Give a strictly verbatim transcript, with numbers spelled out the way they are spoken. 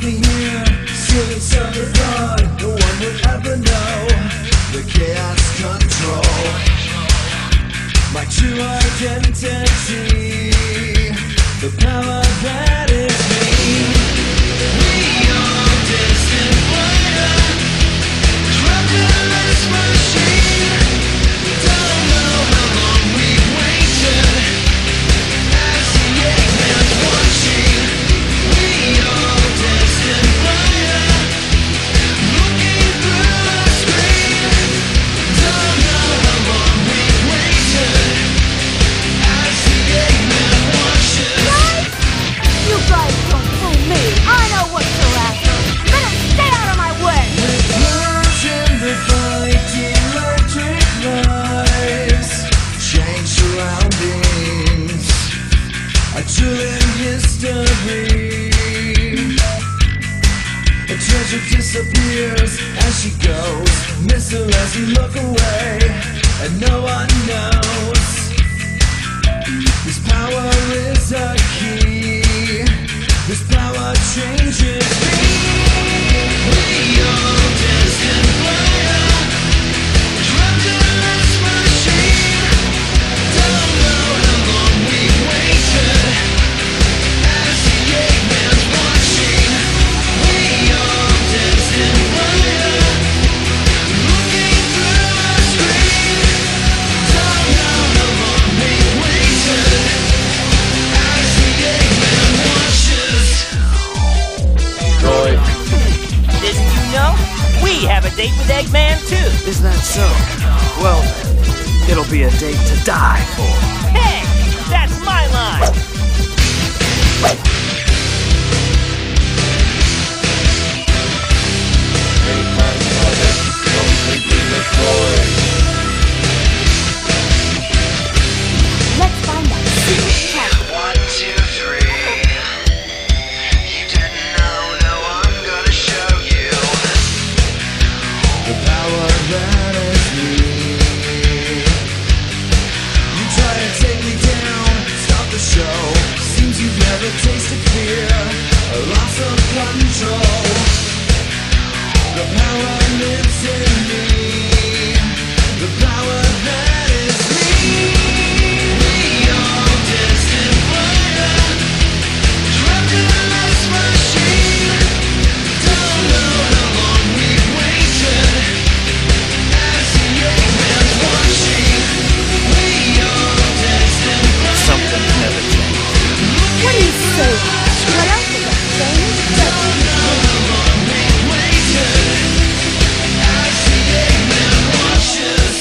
lock me here, sealed inside the thought no one would ever know the chaos control. My true identity, the power that is me. We are destined fire, trapped in a mass machine. Don't know how long we've waited, as the Eggman's watching. We are destined fire, looking through a screen. Don't know how long we've waited, as the Eggman watches. You guys don't fool me. I know what you're after. Better stay out of my way. With words in the fight, electric lights change surroundings. A trillion history. A treasure disappears as she goes, miss her as you look away, and no one knows. This power is a key. This power changes me. We are destined fire, trapped in a mass machine. Don't know how long we've waited, as the Eggman's watching. We are destined fire, looking through a screen. Don't know how long we've waited, as the Eggman watches. Roy. Didn't you know? We have a date with Eggman too. Is that so? Well, it'll be a date to die for. Hey, that's my line. Let's find out. One, two, three. You didn't know, now I'm gonna show you. The power that is me. You try to take me down, stop the show. Seems you've never tasted fear, a loss of control. The power lives in me. The power that is me. We are destined fire, trapped in a mass machine. Don't know how long we've waited, as the Eggman's watching. We are destined fire. Something never changes. What do you say? What else is that thing? Don't know how long we've waited, as the Eggman watches.